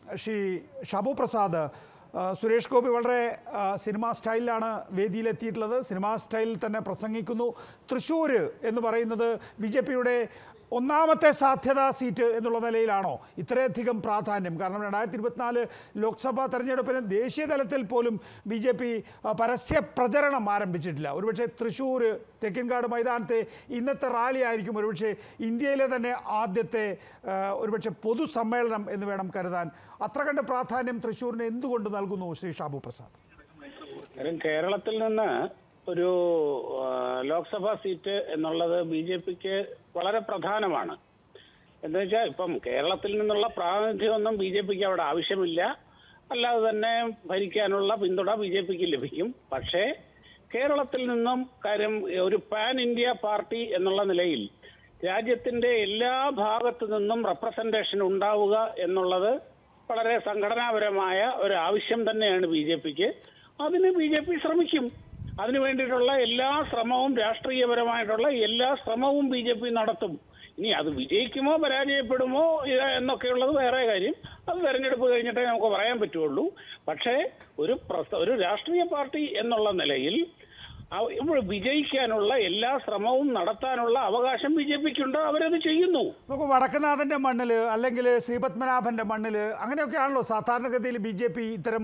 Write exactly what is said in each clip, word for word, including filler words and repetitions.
ശ്രീ ഷാബു പ്രസാദ്, സുരേഷ് ഗോപി വളരെ cinema സ്റ്റൈലിലാണ് വേദിയിലെത്തിയിട്ടുള്ളത്. Cinema സ്റ്റൈലിൽ തന്നെ പ്രസംഗിക്കുന്നു. തൃശ്ശൂർ എന്ന് പറയുന്നത് ബി ജെ പിയുടെ ഒന്നാമത്തെ സാധ്യതാ സീറ്റ് എന്നുള്ള നിലയിലാണോ ഇത്രയധികം പ്രാധാന്യം? കാരണം രണ്ടായിരത്തി ഇരുപത്തിനാല് ലോക്സഭാ തെരഞ്ഞെടുപ്പിന് ദേശീയ തലത്തിൽ പോലും ബി ജെ പി പരസ്യ പ്രചരണം ആരംഭിച്ചിട്ടില്ല. ഒരുപക്ഷെ തൃശ്ശൂർ തെക്കിൻകാട് മൈതാനത്തെ ഇന്നത്തെ റാലി ആയിരിക്കും ഒരുപക്ഷെ ഇന്ത്യയിലെ തന്നെ ആദ്യത്തെ ഒരുപക്ഷെ പൊതുസമ്മേളനം എന്ന് വേണം കരുതാൻ. അത്ര കണ്ട് പ്രാധാന്യം തൃശ്ശൂരിന് എന്തുകൊണ്ട് നൽകുന്നു ശ്രീ ഷാബു പ്രസാദ്? കേരളത്തിൽ നിന്ന് ഒരു ലോക്സഭാ സീറ്റ് എന്നുള്ളത് ബി ജെ പിക്ക് വളരെ പ്രധാനമാണ്. എന്ന് വെച്ചാൽ ഇപ്പം കേരളത്തിൽ നിന്നുള്ള പ്രാതിനിധ്യമൊന്നും ബി ജെ പിക്ക് അവിടെ ആവശ്യമില്ല. അല്ലാതെ തന്നെ ഭരിക്കാനുള്ള പിന്തുണ ബി ജെ പിക്ക് ലഭിക്കും. പക്ഷേ കേരളത്തിൽ നിന്നും കാര്യം ഒരു പാൻ ഇന്ത്യ പാർട്ടി എന്നുള്ള നിലയിൽ രാജ്യത്തിന്റെ എല്ലാ ഭാഗത്തു നിന്നും റെപ്രസെന്റേഷൻ ഉണ്ടാവുക എന്നുള്ളത് വളരെ സംഘടനാപരമായ ഒരു ആവശ്യം തന്നെയാണ് ബി ജെ പിക്ക്. അതിന് ബി ജെ പി ശ്രമിക്കും. അതിനു വേണ്ടിയിട്ടുള്ള എല്ലാ ശ്രമവും, രാഷ്ട്രീയപരമായിട്ടുള്ള എല്ലാ ശ്രമവും ബി ജെ പി നടത്തും. ഇനി അത് വിജയിക്കുമോ പരാജയപ്പെടുമോ എന്നൊക്കെയുള്ളത് വേറെ കാര്യം. അത് തെരഞ്ഞെടുപ്പ് കഴിഞ്ഞിട്ടേ നമുക്ക് പറയാൻ പറ്റുള്ളൂ. പക്ഷേ ഒരു ഒരു രാഷ്ട്രീയ പാർട്ടി എന്നുള്ള നിലയിൽ ഇപ്പോൾ വിജയിക്കാനുള്ള എല്ലാ ശ്രമവും നടത്താനുള്ള അവകാശം ബി ജെ പിക്കുണ്ട്. അവരത് ചെയ്യുന്നു. നമുക്ക് വടക്കുനാഥന്റെ മണ്ണിൽ അല്ലെങ്കിൽ ശ്രീപത്മനാഭന്റെ മണ്ണിൽ അങ്ങനെയൊക്കെയാണല്ലോ സാധാരണഗതിയിൽ ബി ജെ പി ഇത്തരം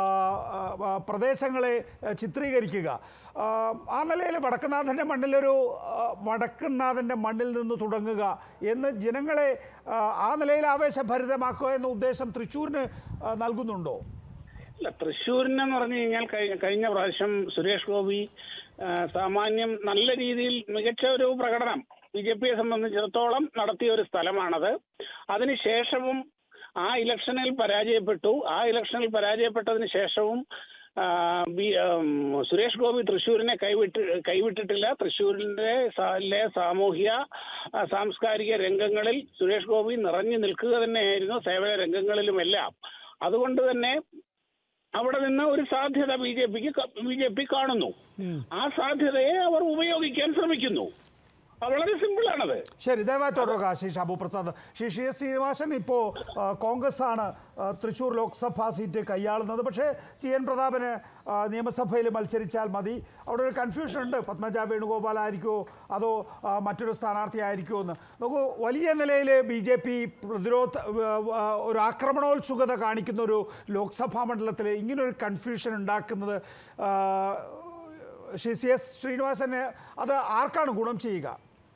പ്രദേശങ്ങളെ ചിത്രീകരിക്കുക. ആ നിലയിൽ വടക്കുനാഥന്റെ മണ്ണിലൊരു വടക്കുനാഥന്റെ മണ്ണിൽ നിന്ന് തുടങ്ങുക എന്ന് ജനങ്ങളെ ആ നിലയിൽ ആവേശഭരിതമാക്കുക എന്ന ഉദ്ദേശം തൃശ്ശൂരിന് നൽകുന്നുണ്ടോ? അല്ല, തൃശ്ശൂരിനെന്ന് പറഞ്ഞു കഴിഞ്ഞാൽ കഴിഞ്ഞ പ്രാവശ്യം സുരേഷ് ഗോപി സാമാന്യം നല്ല രീതിയിൽ മികച്ച ഒരു പ്രകടനം ബി ജെ പിയെ സംബന്ധിച്ചിടത്തോളം നടത്തിയ ഒരു സ്ഥലമാണത്. അതിനുശേഷവും ആ ഇലക്ഷനിൽ പരാജയപ്പെട്ടു. ആ ഇലക്ഷനിൽ പരാജയപ്പെട്ടതിന് ശേഷവും സുരേഷ് ഗോപി തൃശ്ശൂരിനെ കൈവിട്ട് കൈവിട്ടിട്ടില്ല. തൃശ്ശൂരിന്റെ സാമൂഹ്യ സാംസ്കാരിക രംഗങ്ങളിൽ സുരേഷ് ഗോപി നിറഞ്ഞു നിൽക്കുക തന്നെയായിരുന്നു, സേവന രംഗങ്ങളിലുമെല്ലാം. അതുകൊണ്ട് തന്നെ അവിടെ നിന്ന് ഒരു സാധ്യത ബി ജെ പിക്ക് ബി ജെ പി കാണുന്നു. ആ സാധ്യതയെ അവർ ഉപയോഗിക്കാൻ ശ്രമിക്കുന്നു. വളരെ സിമ്പിളാണത്. ശരി, ദയവായി തുടരുക ശ്രീ ഷാബു പ്രസാദ്. ശ്രീ ശ്രീ ശ്രീനിവാസൻ, ഇപ്പോൾ കോൺഗ്രസ് ആണ് തൃശ്ശൂർ ലോക്സഭാ സീറ്റ് കൈയാളുന്നത്. പക്ഷേ ടി എൻ പ്രതാപന് നിയമസഭയിൽ മത്സരിച്ചാൽ മതി. അവിടെ ഒരു കൺഫ്യൂഷൻ ഉണ്ട്. പത്മജ വേണുഗോപാൽ ആയിരിക്കുമോ അതോ മറ്റൊരു സ്ഥാനാർത്ഥി ആയിരിക്കുമോ എന്ന്. നമുക്ക് വലിയ നിലയിൽ ബി ജെ പി പ്രതിരോധ ഒരു ആക്രമണോത്സുകത കാണിക്കുന്ന ഒരു ലോക്സഭാ മണ്ഡലത്തിൽ ഇങ്ങനൊരു കൺഫ്യൂഷൻ ഉണ്ടാക്കുന്നത് ശ്രീ സി എസ് ശ്രീനിവാസന് അത് ആർക്കാണ് ഗുണം ചെയ്യുക?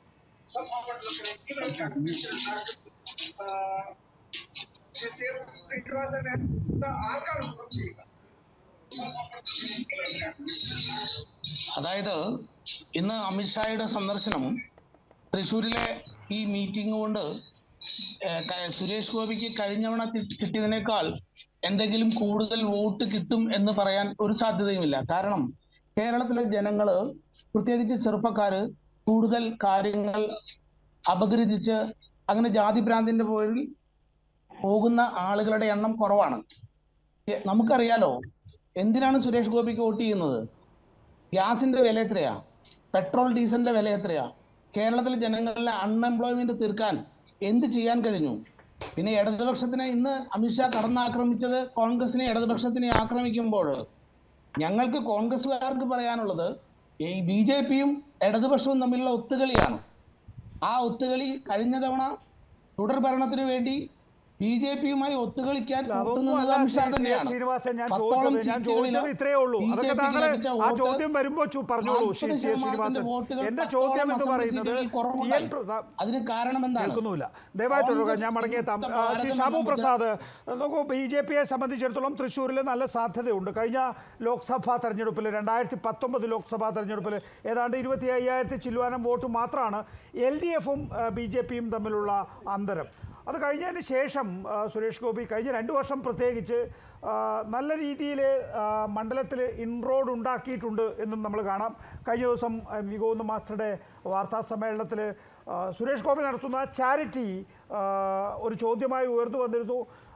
അതായത് ഇന്ന് അമിത്ഷായുടെ സന്ദർശനം, തൃശ്ശൂരിലെ ഈ മീറ്റിംഗ് കൊണ്ട് സുരേഷ് ഗോപിക്ക് കഴിഞ്ഞവണ കിട്ടിയതിനേക്കാൾ എന്തെങ്കിലും കൂടുതൽ വോട്ട് കിട്ടും എന്ന് പറയാൻ ഒരു സാധ്യതയുമില്ല. കാരണം കേരളത്തിലെ ജനങ്ങള്, പ്രത്യേകിച്ച് ചെറുപ്പക്കാര്, കൂടുതൽ കാര്യങ്ങൾ അപഗ്രഥിച്ച് അങ്ങനെ ജാതിഭ്രാന്തിന്റെ പേരിൽ പോകുന്ന ആളുകളുടെ എണ്ണം കുറവാണ്. നമുക്കറിയാലോ എന്തിനാണ് സുരേഷ് ഗോപിക്ക് വോട്ട് ചെയ്യുന്നത്? ഗ്യാസിന്റെ വില എത്രയാ? പെട്രോൾ ഡീസലിന്റെ വില എത്രയാ? കേരളത്തിലെ ജനങ്ങളിലെ അൺഎംപ്ലോയ്മെന്റ് തീർക്കാൻ എന്ത് ചെയ്യാൻ കഴിഞ്ഞു? പിന്നെ ഇടതുപക്ഷത്തിനെ ഇന്ന് അമിത്ഷാ കടന്നാക്രമിച്ചത് കോൺഗ്രസിനെ ഇടതുപക്ഷത്തിനെ ആക്രമിക്കുമ്പോൾ ഞങ്ങൾക്ക് കോൺഗ്രസ്സുകാർക്ക് പറയാനുള്ളത് ഈ ബി ജെ പിയും ഇടതുപക്ഷവും തമ്മിലുള്ള ഒത്തുകളിയാണ്. ആ ഒത്തുകളി കഴിഞ്ഞ തവണ തുടർ ഭരണത്തിന് വേണ്ടി ബി ജെ പിയുമായി ഒത്തുകളിക്കാൻ ശ്രീനിവാസൻ, ഞാൻ ചോദിച്ചത് ഞാൻ ചോദിച്ചത് ഇത്രയേ ഉള്ളൂ. അതൊക്കെ താങ്കൾ ആ ചോദ്യം വരുമ്പോ പറഞ്ഞോളൂ ശ്രീനിവാസൻ. എന്റെ ചോദ്യം എന്ന് പറയുന്നത് അതിന് കാരണം കേൾക്കുന്നില്ല. ദയവായി തുടരുക, ഞാൻ മടങ്ങിയെത്താം. ശ്രീ ഷാബു പ്രസാദ്, നോക്കൂ, ബി ജെ പിയെ സംബന്ധിച്ചിടത്തോളം തൃശ്ശൂരിൽ നല്ല സാധ്യതയുണ്ട്. കഴിഞ്ഞ ലോക്സഭാ തെരഞ്ഞെടുപ്പിൽ, രണ്ടായിരത്തി പത്തൊമ്പത് ലോക്സഭാ തെരഞ്ഞെടുപ്പിൽ ഏതാണ്ട് ഇരുപത്തി അയ്യായിരത്തി ചില്ലുവാനം വോട്ട് മാത്രമാണ് എൽ ഡി എഫും ബി ജെ പിയും തമ്മിലുള്ള അന്തരം. അത് കഴിഞ്ഞതിന് ശേഷം സുരേഷ് ഗോപി കഴിഞ്ഞ രണ്ട് വർഷം പ്രത്യേകിച്ച് നല്ല രീതിയിൽ മണ്ഡലത്തിൽ ഇൻറോഡ് ഉണ്ടാക്കിയിട്ടുണ്ട് എന്നും നമ്മൾ കാണാം. കഴിഞ്ഞ ദിവസം വി ഗോവിന്ദ മാസ്റ്ററുടെ വാർത്താ സമ്മേളനത്തിൽ സുരേഷ് ഗോപി നടത്തുന്ന ചാരിറ്റി ഒരു ചോദ്യമായി ഉയർന്നു വന്നിരുന്നു.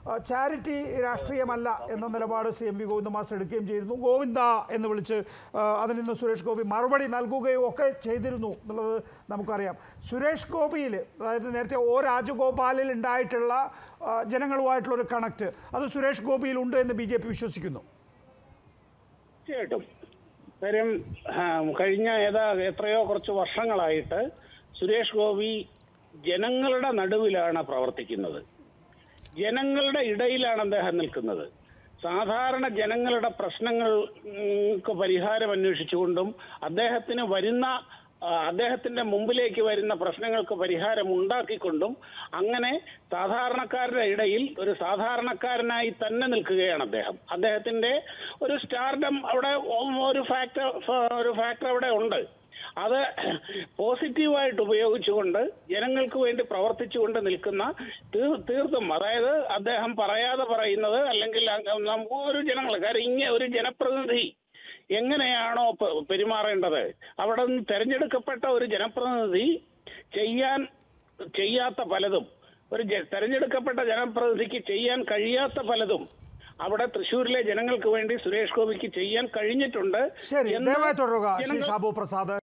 ചാരിറ്റി രാഷ്ട്രീയമല്ല എന്ന നിലപാട് C M V Govinda master എടുക്കുകയും ചെയ്തിരുന്നു. ഗോവിന്ദ എന്ന് വിളിച്ച് അതിൽ നിന്ന് സുരേഷ് ഗോപി മറുപടി നൽകുകയും ഒക്കെ ചെയ്തിരുന്നു എന്നുള്ളത് നമുക്കറിയാം. സുരേഷ് ഗോപിയിൽ, അതായത് നേരത്തെ ഒ രാജഗോപാലിൽ ഉണ്ടായിട്ടുള്ള ജനങ്ങളുമായിട്ടുള്ള ഒരു കണക്ട് അത് സുരേഷ് ഗോപിയിൽ ഉണ്ട് എന്ന് ബി ജെ പി വിശ്വസിക്കുന്നു. തീർച്ചയായിട്ടും. കാര്യം കഴിഞ്ഞ ഏതാ എത്രയോ കുറച്ച് വർഷങ്ങളായിട്ട് സുരേഷ് ഗോപി ജനങ്ങളുടെ നടുവിലാണ് പ്രവർത്തിക്കുന്നത്. ജനങ്ങളുടെ ഇടയിലാണ് അദ്ദേഹം നിൽക്കുന്നത്. സാധാരണ ജനങ്ങളുടെ പ്രശ്നങ്ങൾക്ക് പരിഹാരം അന്വേഷിച്ചുകൊണ്ടും അദ്ദേഹത്തിന് വരുന്ന അദ്ദേഹത്തിന്റെ മുമ്പിലേക്ക് വരുന്ന പ്രശ്നങ്ങൾക്ക് പരിഹാരം ഉണ്ടാക്കിക്കൊണ്ടും അങ്ങനെ സാധാരണക്കാരുടെ ഇടയിൽ ഒരു സാധാരണക്കാരനായി തന്നെ നിൽക്കുകയാണ് അദ്ദേഹം. അദ്ദേഹത്തിന്റെ ഒരു സ്റ്റാർഡം അവിടെ ഒരു ഫാക്ടർ ഒരു ഫാക്ടർ അവിടെ ഉണ്ട്. അത് പോസിറ്റീവായിട്ട് ഉപയോഗിച്ചുകൊണ്ട് ജനങ്ങൾക്ക് വേണ്ടി പ്രവർത്തിച്ചുകൊണ്ട് നിൽക്കുന്ന തീർത്തും, അതായത് അദ്ദേഹം പറയാതെ പറയുന്നത് അല്ലെങ്കിൽ നമുക്ക് ഒരു ജനങ്ങൾ കാര്യം ഇങ്ങനെ ഒരു ജനപ്രതിനിധി എങ്ങനെയാണോ പെരുമാറേണ്ടത്, അവിടെ നിന്ന് തെരഞ്ഞെടുക്കപ്പെട്ട ഒരു ജനപ്രതിനിധി ചെയ്യാൻ ചെയ്യാത്ത പലതും, ഒരു തെരഞ്ഞെടുക്കപ്പെട്ട ജനപ്രതിനിധിക്ക് ചെയ്യാൻ കഴിയാത്ത പലതും അവിടെ തൃശ്ശൂരിലെ ജനങ്ങൾക്ക് വേണ്ടി സുരേഷ് ഗോപിക്ക് ചെയ്യാൻ കഴിഞ്ഞിട്ടുണ്ട്. ശരി, ദയവായി തുടരുക ശ്രീ ഷാബു പ്രസാദ്.